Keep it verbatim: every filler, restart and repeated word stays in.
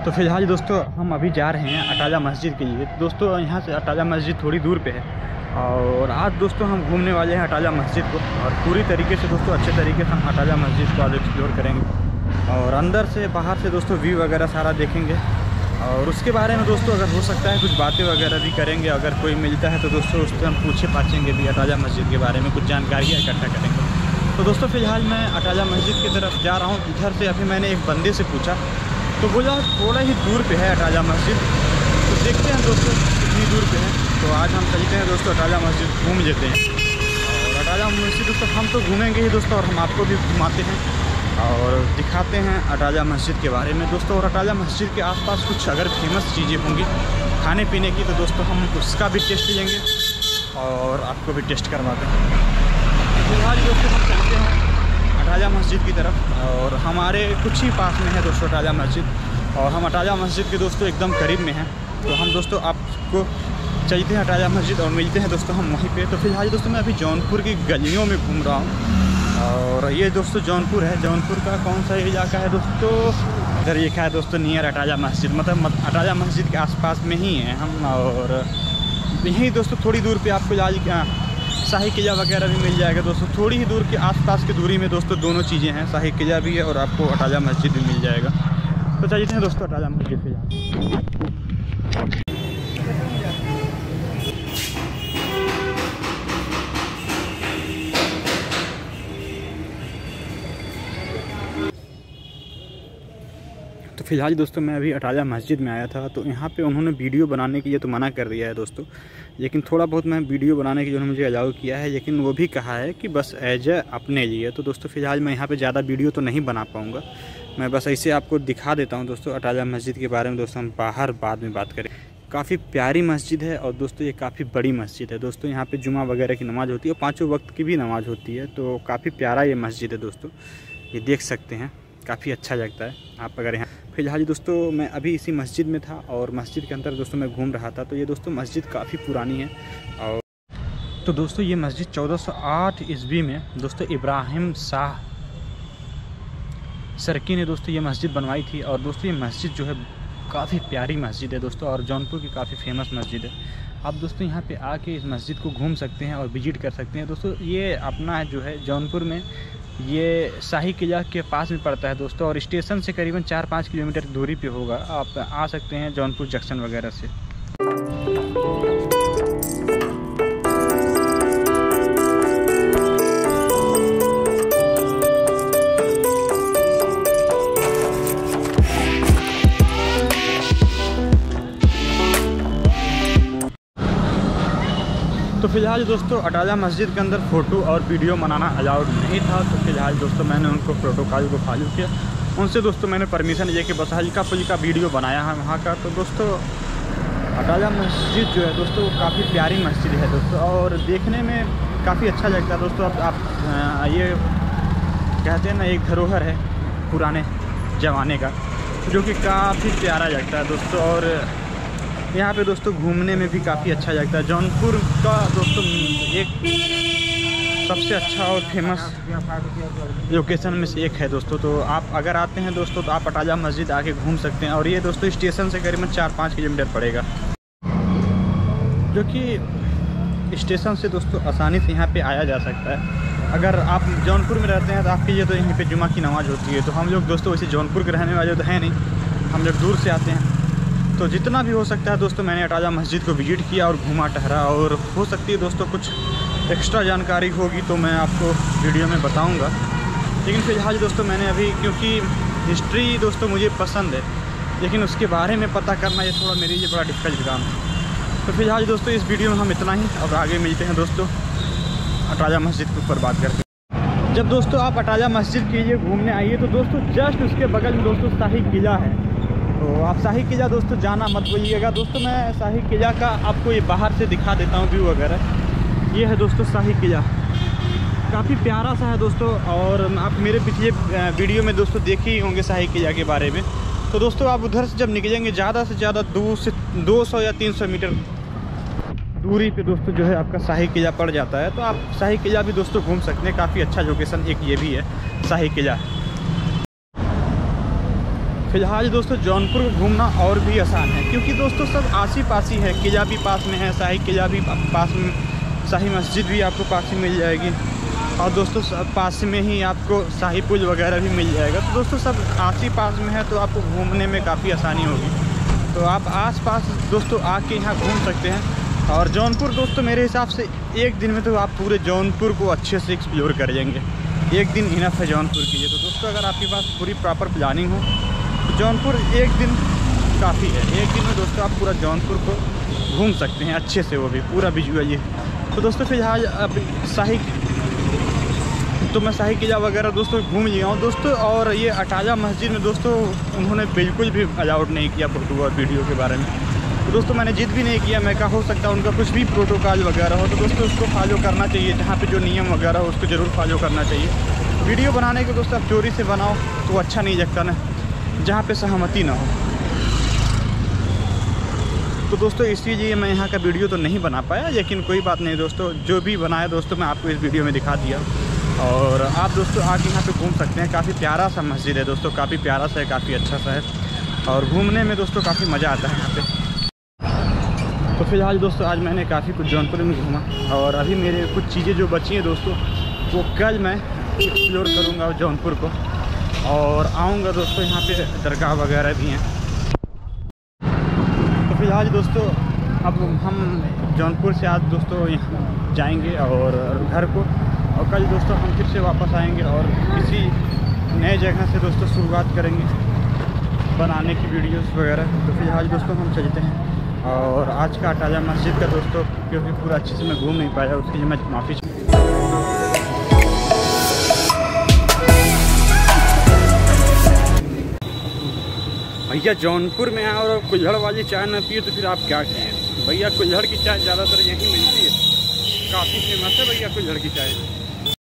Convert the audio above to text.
तो फिलहाल दोस्तों हम अभी जा रहे हैं अटाला मस्जिद के लिए। दोस्तों यहाँ से अटाला मस्जिद थोड़ी दूर पे है और आज दोस्तों हम घूमने वाले हैं अटाला मस्जिद को और पूरी तरीके से दोस्तों अच्छे तरीके से हम अटाला मस्जिद को आज एक्सप्लोर करेंगे और अंदर से बाहर से दोस्तों व्यू वगैरह सारा देखेंगे और उसके बारे में दोस्तों अगर हो सकता है कुछ बातें वगैरह भी करेंगे। अगर कोई मिलता है तो दोस्तों उससे हम पूछे पाछेंगे भी अटाला मस्जिद के बारे में, कुछ जानकारियाँ इकट्ठा करेंगे। तो दोस्तों फ़िलहाल मैं अटाला मस्जिद की तरफ जा रहा हूँ। इधर से अभी मैंने एक बंदे से पूछा तो बोला थोड़ा ही दूर पे है अटाला मस्जिद। तो देखते हैं दोस्तों कितनी दूर पे है। तो आज हम चलते हैं दोस्तों अटाला मस्जिद घूम लेते हैं और अटाला मस्जिद दोस्तों हम तो घूमेंगे ही दोस्तों और हम आपको भी घुमाते हैं और दिखाते हैं अटाला मस्जिद के बारे में दोस्तों। और अटाला मस्जिद के आसपास कुछ अगर फेमस चीज़ें होंगी खाने पीने की तो दोस्तों हम उसका भी टेस्ट लेंगे और आपको भी टेस्ट करवाते हैं। फिलहाल दोस्तों हम चलते हैं अटाला मस्जिद की तरफ और हमारे कुछ ही पास में है दोस्तों अटाला मस्जिद और हम अटाला मस्जिद के दोस्तों एकदम करीब में हैं। तो हम दोस्तों आपको चलते हैं अटाला मस्जिद और मिलते हैं दोस्तों हम वहीं पे। तो फिलहाल दोस्तों मैं अभी जौनपुर की गलियों में घूम रहा हूँ और ये दोस्तों जौनपुर है। जौनपुर का कौन सा इलाका है दोस्तों, इधर ये क्या है दोस्तों नियर अटाला मस्जिद, मतलब अटाला मस्जिद के आसपास में ही हैं हम। और यहीं दोस्तों थोड़ी दूर पे आपको लाल शाही किला वगैरह भी मिल जाएगा दोस्तों। थोड़ी ही दूर के आसपास की दूरी में दोस्तों दोनों चीज़ें हैं, शाही किला भी है और आपको अटाला मस्जिद भी मिल जाएगा। तो चलते हैं दोस्तों अटाला मस्जिद फिलहाल। तो फिलहाल दोस्तों मैं अभी अटाला मस्जिद में आया था। तो यहाँ पे उन्होंने वीडियो बनाने के लिए तो मना कर दिया है दोस्तों, लेकिन थोड़ा बहुत मैं वीडियो बनाने के लिए उन्होंने मुझे अलाउ किया है, लेकिन वो भी कहा है कि बस एज ए अपने लिए। तो दोस्तों फिलहाल मैं यहाँ पे ज़्यादा वीडियो तो नहीं बना पाऊँगा, मैं बस ऐसे आपको दिखा देता हूँ दोस्तों अटाला मस्जिद के बारे में। दोस्तों हम बाहर बाद में बात करें। काफ़ी प्यारी मस्जिद है और दोस्तों ये काफ़ी बड़ी मस्जिद है दोस्तों। यहाँ पे जुमा वगैरह की नमाज़ होती है और पाँचों वक्त की भी नमाज़ होती है। तो काफ़ी प्यारा ये मस्जिद है दोस्तों, ये देख सकते हैं, काफ़ी अच्छा लगता है आप अगर यहाँ। फिलहाल दोस्तों मैं अभी इसी मस्जिद में था और मस्जिद के अंदर दोस्तों मैं घूम रहा था। तो ये दोस्तों मस्जिद काफ़ी पुरानी है और तो दोस्तों ये मस्जिद चौदह सौ आठ ईस्वी में दोस्तों इब्राहिम शाह सरकी ने दोस्तों ये मस्जिद बनवाई थी। और दोस्तों ये मस्जिद जो है काफ़ी प्यारी मस्जिद है दोस्तों और जौनपुर की काफ़ी फेमस मस्जिद है। आप दोस्तों यहाँ पे आके इस मस्जिद को घूम सकते हैं और विजिट कर सकते हैं दोस्तों। ये अपना जो है जौनपुर में ये शाही किला के पास में पड़ता है दोस्तों और स्टेशन से करीबन चार पाँच किलोमीटर दूरी पे होगा। आप आ सकते हैं जौनपुर जंक्शन वगैरह से। तो फिलहाल दोस्तों अटाला मस्जिद के अंदर फ़ोटो और वीडियो बनाना अलाउड नहीं था। तो फिलहाल दोस्तों मैंने उनको प्रोटोकॉल को फॉलो किया, उनसे दोस्तों मैंने परमिशन लिए कि बस हल्का फुल्का वीडियो बनाया है वहाँ का। तो दोस्तों अटाला मस्जिद जो है दोस्तों काफ़ी प्यारी मस्जिद है दोस्तों और देखने में काफ़ी अच्छा लगता है दोस्तों। आप, आप ये कहते हैं ना एक धरोहर है पुराने ज़माने का जो कि काफ़ी प्यारा लगता है दोस्तों। और यहाँ पे दोस्तों घूमने में भी काफ़ी अच्छा लगता है। जौनपुर का दोस्तों एक सबसे अच्छा और फेमस लोकेशन में से एक है दोस्तों। तो आप अगर आते हैं दोस्तों तो आप अटाला मस्जिद आके घूम सकते हैं और ये दोस्तों स्टेशन से करीबन चार पाँच किलोमीटर पड़ेगा, जो कि स्टेशन से दोस्तों आसानी से यहाँ पे आया जा सकता है। अगर आप जौनपुर में रहते हैं तो आपके लिए तो यहीं पे जुमा की नमाज़ होती है। तो हम लोग दोस्तों वैसे जौनपुर के रहने वाले तो हैं नहीं, हम लोग दूर से आते हैं। तो जितना भी हो सकता है दोस्तों मैंने अटाला मस्जिद को विजिट किया और घूमा टहरा और हो सकती है दोस्तों कुछ एक्स्ट्रा जानकारी होगी तो मैं आपको वीडियो में बताऊंगा। लेकिन फ़िलहाल दोस्तों मैंने अभी क्योंकि हिस्ट्री दोस्तों मुझे पसंद है लेकिन उसके बारे में पता करना ये थोड़ा मेरे लिए बड़ा डिफ़िकल्ट काम है। तो फिलहाल दोस्तों इस वीडियो में हम इतना ही, अब आगे मिलते हैं दोस्तों अटाला मस्जिद के ऊपर बात करते। जब दोस्तों आप अटाला मस्जिद के लिए घूमने आइए तो दोस्तों जस्ट उसके बगल में दोस्तों शाही किला है। तो आप शाही किला दोस्तों जाना मत भूलिएगा दोस्तों। मैं शाही किला का आपको ये बाहर से दिखा देता हूँ व्यू वगैरह। ये है दोस्तों शाही किला, काफ़ी प्यारा सा है दोस्तों। और आप मेरे पिछले वीडियो में दोस्तों देखे ही होंगे शाही किला के बारे में। तो दोस्तों आप उधर से जब निकलेंगे ज़्यादा से ज़्यादा दो से दो सौ या तीन सौ मीटर दूरी पे दोस्तों जो है आपका शाही किला पड़ जाता है। तो आप शाही किला भी दोस्तों घूम सकते हैं, काफ़ी अच्छा लोकेशन एक ये भी है शाही किला। फिलहाल दोस्तों जौनपुर को घूमना और भी आसान है, क्योंकि दोस्तों सब आसी पासी है। किला भी पास में है, शाही किला भी पास में, शाही मस्जिद भी आपको पास में मिल जाएगी, और दोस्तों पास में ही आपको शाही पुल वगैरह भी मिल जाएगा। तो दोस्तों सब आसी पास में है, तो आपको घूमने में काफ़ी आसानी होगी। तो आप आस पास दोस्तों आके यहाँ घूम सकते हैं। और जौनपुर दोस्तों मेरे हिसाब से एक दिन में तो आप पूरे जौनपुर को अच्छे से एक्सप्लोर कर जाएंगे। एक दिन इनफ है जौनपुर के लिए। तो दोस्तों अगर आपके पास पूरी प्रॉपर प्लानिंग हो तो जौनपुर एक दिन काफ़ी है। एक दिन में दोस्तों आप पूरा जौनपुर को घूम सकते हैं अच्छे से, वो भी पूरा विजुअल। तो दोस्तों फिलहाल अब शाही तो मैं शाही किला वगैरह दोस्तों घूम लिया हूँ दोस्तों। और ये अटाला मस्जिद में दोस्तों उन्होंने बिल्कुल भी अलाउड नहीं किया फ़ोटो और वीडियो के बारे में। तो दोस्तों मैंने जिद भी नहीं किया, मैं कहा हो सकता है उनका कुछ भी प्रोटोकॉल वगैरह हो, तो दोस्तों उसको फॉलो करना चाहिए। जहाँ पे जो नियम वगैरह हो उसको ज़रूर फॉलो करना चाहिए। वीडियो बनाने के दोस्तों आप चोरी से बनाओ तो अच्छा नहीं लगता ना, जहाँ पे सहमति ना हो। तो दोस्तों इसलिए मैं यहाँ का वीडियो तो नहीं बना पाया, लेकिन कोई बात नहीं दोस्तों, जो भी बनाया दोस्तों मैं आपको इस वीडियो में दिखा दिया। और आप दोस्तों आके यहाँ पे घूम सकते हैं। काफ़ी प्यारा सा मस्जिद है दोस्तों, काफ़ी प्यारा सा है, काफ़ी अच्छा सा है, और घूमने में दोस्तों काफ़ी मज़ा आता है यहाँ पे। तो फिलहाल दोस्तों आज मैंने काफ़ी कुछ जौनपुर में घूमा, और अभी मेरे कुछ चीज़ें जो बची हैं दोस्तों वो कल मैं एक्सप्लोर करूँगा जौनपुर को, और आऊँगा दोस्तों यहाँ पे दरगाह वगैरह भी हैं। तो फिलहाल दोस्तों अब हम जौनपुर से आज दोस्तों यहाँ जाएंगे और घर को, और कल दोस्तों हम फिर से वापस आएंगे और किसी नए जगह से दोस्तों शुरुआत करेंगे बनाने की वीडियोस वगैरह। तो फिलहाल दोस्तों हम चलते हैं। और आज का अटाला मस्जिद का दोस्तों क्योंकि पूरा अच्छे से मैं घूम नहीं पाया, उसके लिए मैं माफ़ी। भैया जौनपुर में आए और कुल्हड़ वाली चाय ना पिए तो फिर आप क्या कहें। भैया कुल्हड़ की चाय ज़्यादातर यहीं मिलती है, काफ़ी फेमस है भैया कुल्हड़ की चाय।